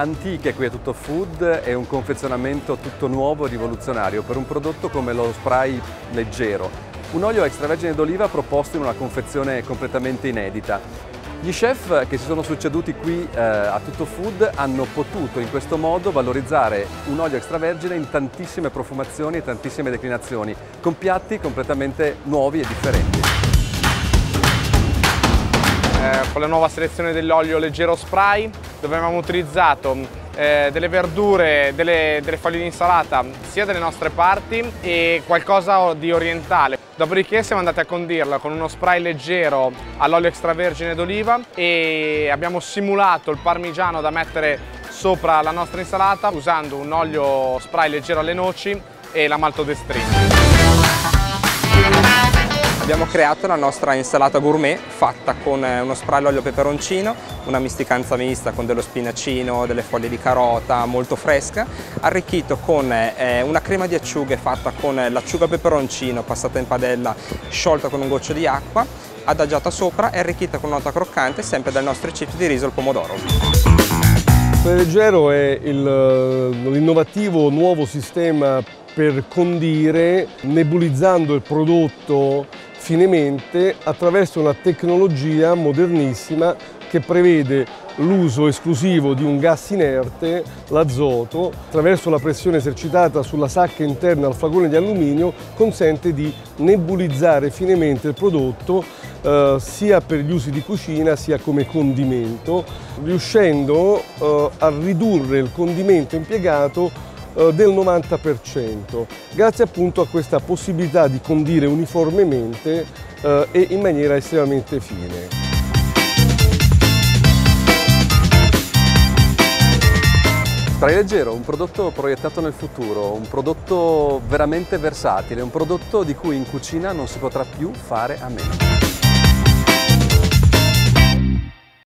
antiche qui a Tutto Food e un confezionamento tutto nuovo e rivoluzionario per un prodotto come lo spray leggero, un olio extravergine d'oliva proposto in una confezione completamente inedita. Gli chef che si sono succeduti qui a Tutto Food hanno potuto in questo modo valorizzare un olio extravergine in tantissime profumazioni e tantissime declinazioni, con piatti completamente nuovi e differenti. Con la nuova selezione dell'olio leggero spray, dove abbiamo utilizzato delle verdure, delle foglie di insalata sia delle nostre parti e qualcosa di orientale. Dopodiché siamo andati a condirla con uno spray leggero all'olio extravergine d'oliva e abbiamo simulato il parmigiano da mettere sopra la nostra insalata usando un olio spray leggero alle noci e la maltodestrina. Abbiamo creato la nostra insalata gourmet fatta con uno spray all'olio peperoncino, una misticanza mista con dello spinacino, delle foglie di carota molto fresca, arricchito con una crema di acciughe fatta con l'acciuga peperoncino passata in padella, sciolta con un goccio di acqua, adagiata sopra e arricchita con nota croccante sempre dai nostri chips di riso al pomodoro. Spray leggero è l'innovativo nuovo sistema per condire nebulizzando il prodotto finemente attraverso una tecnologia modernissima che prevede l'uso esclusivo di un gas inerte, l'azoto, attraverso la pressione esercitata sulla sacca interna al flacone di alluminio consente di nebulizzare finemente il prodotto sia per gli usi di cucina sia come condimento, riuscendo a ridurre il condimento impiegato del 90%, grazie appunto a questa possibilità di condire uniformemente e in maniera estremamente fine. Spray leggero, un prodotto proiettato nel futuro, un prodotto veramente versatile, un prodotto di cui in cucina non si potrà più fare a meno.